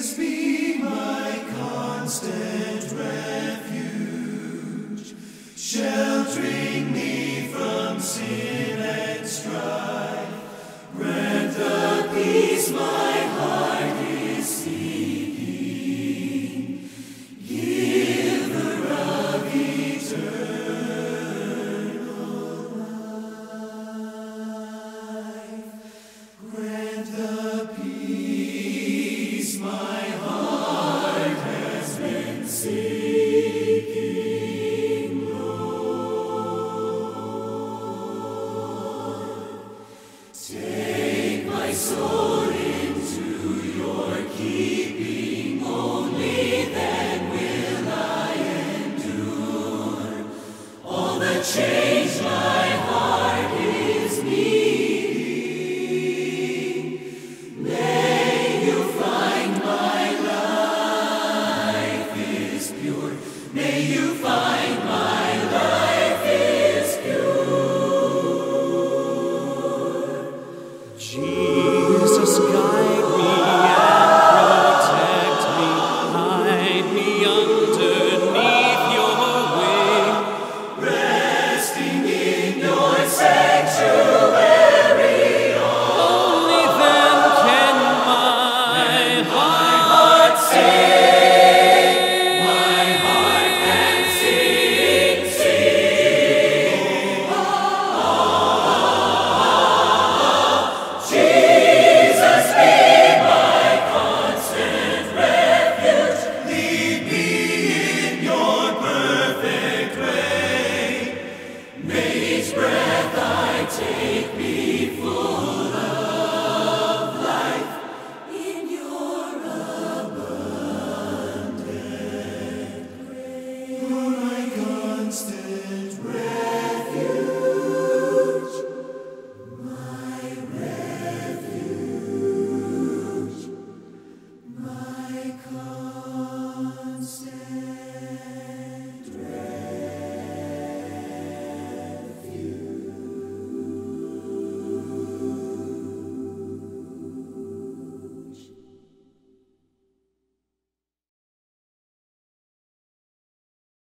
Jesus be my constant refuge, sheltering me from sin and strife. Grant the peace my heart is seeking, Giver of eternal life. Grant the peace my heart has been seeking, Lord. Take my soul